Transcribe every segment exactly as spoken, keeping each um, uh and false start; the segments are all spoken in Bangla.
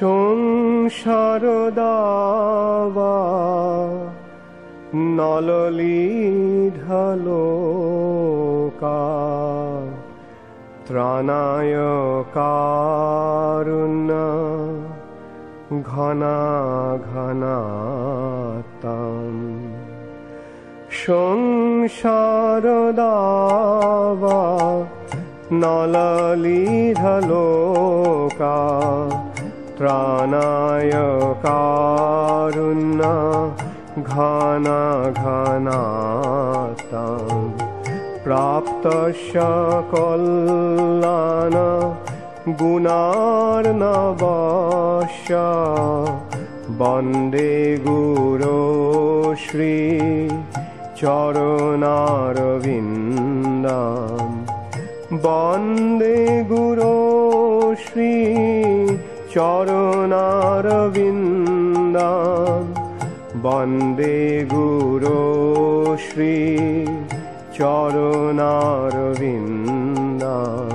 সংসার দাবা নললীঢলোকা ত্রাণায় কারুণ্য ঘনাঘনাতাম। সংসার দাবা নললীঢলোকা ত্রাণায় কারুণ্য ঘনাঘনাতাম। প্রাপ্তস্য কল্যাণ গুণার্ণবস্য বন্দে গুরো শ্রী চরণারবিন্দম। বন্দে গুরো শ্রী চরণারবিন্দম। বন্দে গুরো শ্রী চরণারবিন্দম।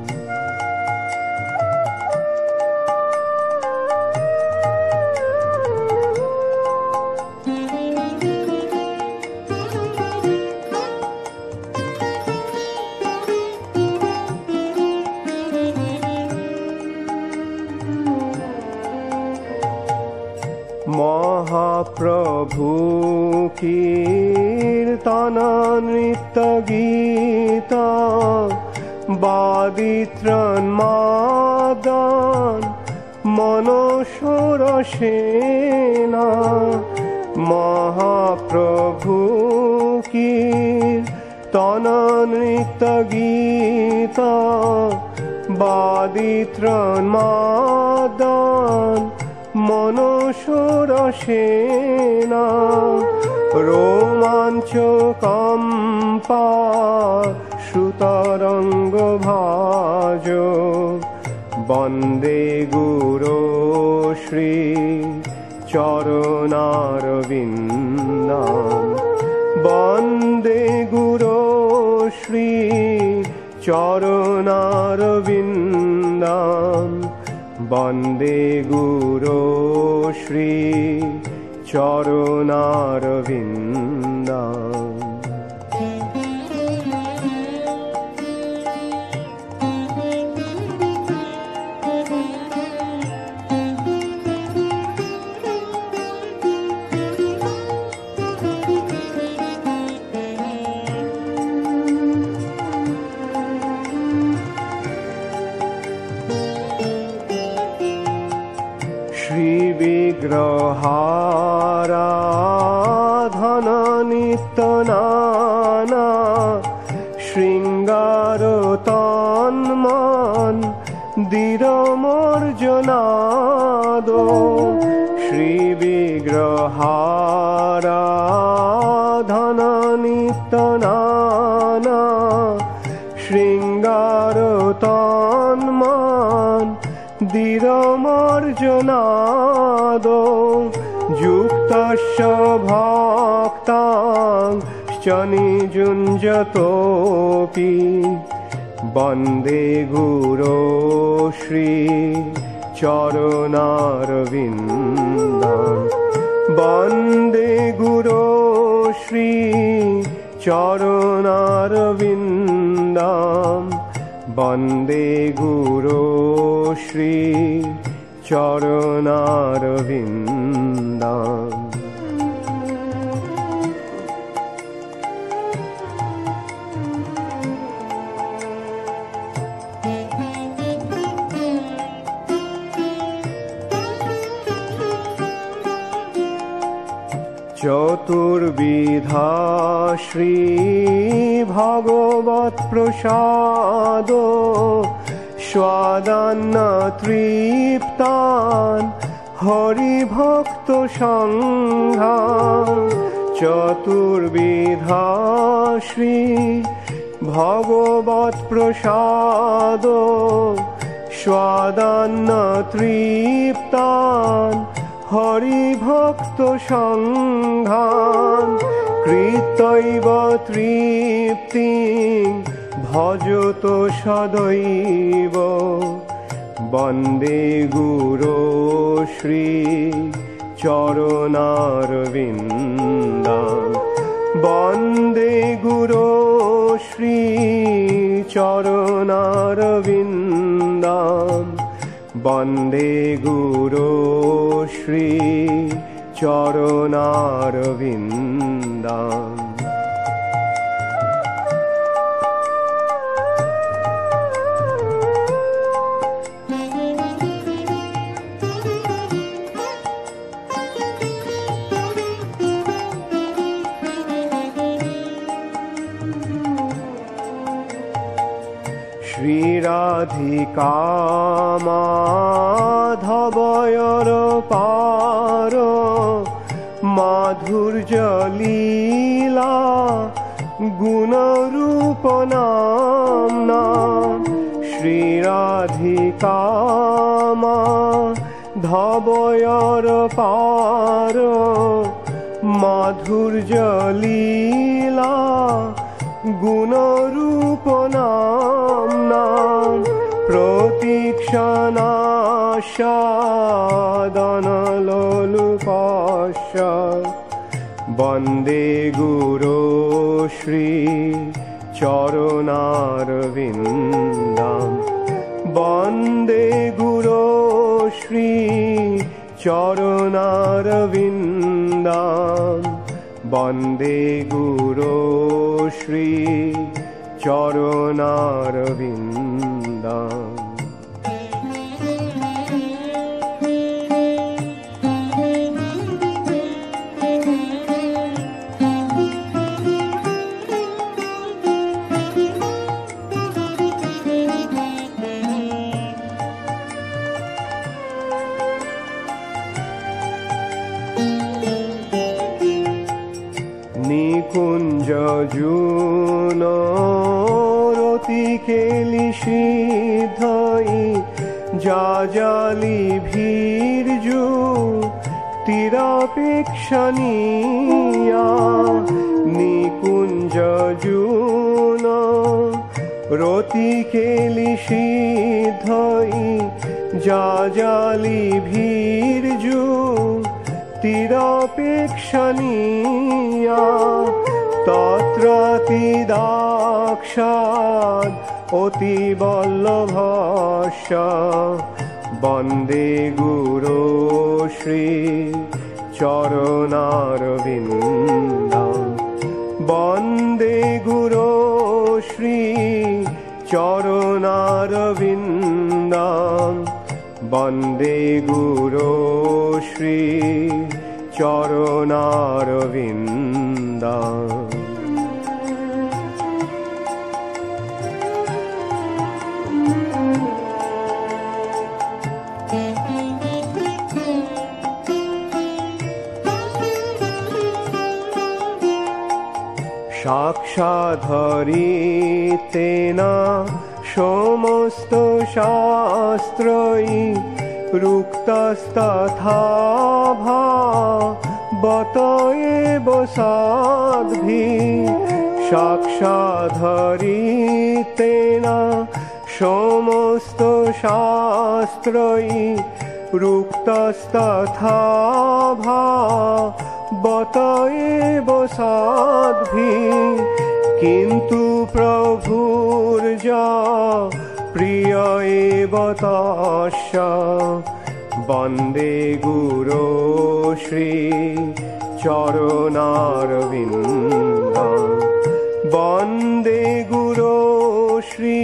মহাপ্রভু কীর্তন নৃত্য গীত বাদিত্রণ মাদন মনসরসেনা। মহাপ্রভু কীর্তন নৃত্য গীত বাদিত্রণ মাদন মনসরসেনা। রোমাঞ্চ কম্পা সুতরঙ্গ ভাজ বন্দে গুরো শ্রী চরণারবিন্দম। বন্দে গুরো শ্রী চরণারবিন্দম। বন্দে গুরো শ্রী চরণারবিন্দম। বিগ্রহারাধন নিত্য নানা শৃঙ্গার তন্মন দীরমর্জনাদ। শ্রী বিগ্রহারাধন নিত্য নানা শৃঙ্গার তন্মন দীরমর্জনাদ। যুক্তস্য ভক্তাং নিযুঞ্জতোপি বন্দে গুরো শ্রী চরণারবিন্দম। বন্দে গুরো শ্রী চরণারবিন্দম। বন্দে গুরো শ্রী চরণারবিন্দম। চতুর্বিধা শ্রী ভগবৎ প্রসাদ স্বাদান্ন তৃপ্তান হরিভক্ত সংঘা। চতুর্বিধা শ্রী ভগবৎ প্রসাদ স্বাদান্ন তৃপ্তান হরিভক্ত সংঘান। কৃতৈব তৃপ্তি ভজত সদৈব वन्दे गुरो श्री चरणारविन्दाम् वन्दे गुरो श्री चरणारविन्दाम् वन्दे गुरो श्री चरणारविन्दाम् श्रीराधिका माधवयर पार माधुर्य लीला गुणरूप नाम्ना श्रीराधिका माधवयर पार माधुर्य लीला गुणरूप नाम्ना प्रतीक्षणास्यादनलोलुपस्य वन्दे गुरो श्री चरणारविन्दाम् वन्दे गुरो श्री चरणारविन्दाम् वन्दे गुरो श्री चरणारविन्दाम् निकुंज जून रतिकेली सिद्धई जाजाली भीर्जु तिरापेक्षणीया निकुंज जून रतिकेली सिद्धई जाजाली भीर्जु तिरापेक्षणीया तत्रातिदाक्षाद् अतिवल्लभस्य वन्दे गुरो श्री चरणारविन्दाम् वन्दे गुरो श्री चरणारविन्दाम् वन्दे गुरो श्री चरणारविन्दाम् साक्षाधरितेन समस्त शास्त्रई रुक्तस्तथा भावत एव साध्भिः साक्षाधरितेन समस्त शास्त्रई रुक्तस्तथा भावत एव साध्भिः किन्तु प्रभुर्जा प्रिय एव तस्य वन्दे गुरो श्री चरणारविन्दाम् वन्दे गुरो श्री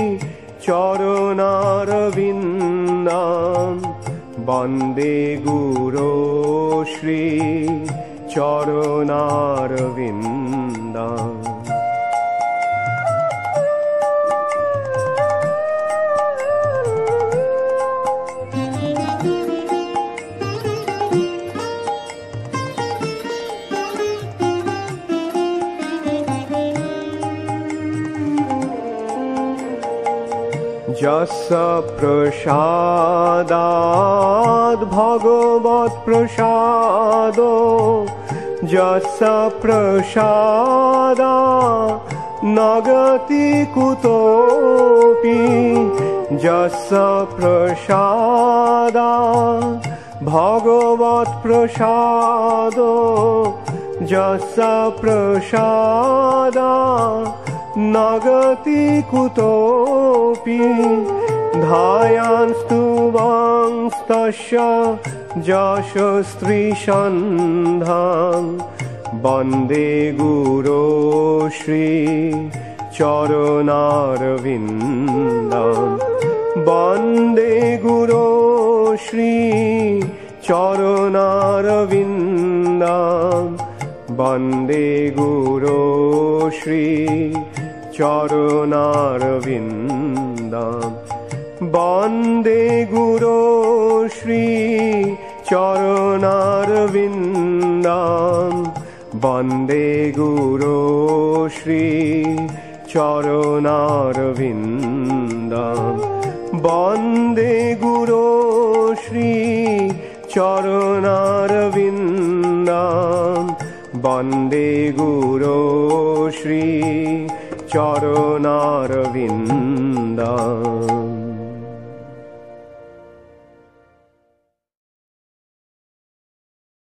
चरणारविन्दाम् वन्दे गुरो श्री चरणारविन्दाम् यस्य प्रसादाद् भगवत् प्रसादो यस्य प्रसादात् न गति कुतोऽपि जस्य प्रसादा भगवत् प्रसादो जस्य प्रसादा नगति कुतोऽपि ध्यायन्तु वंस्तस्य यशस्त्रीसन्धां वन्दे गुरो श्री चरणारविन्दं वन्दे गुरो श्री चरणारविन्दं वन्दे गुरो श्री चरणारविन्दं वन्दे गुरो श्री चरणारविन्दं वन्दे गुरो श्री चरणारविन्दं वन्दे गुरो श्री चरणारविन्दं वन्दे गुरो श्री चरणारविन्दं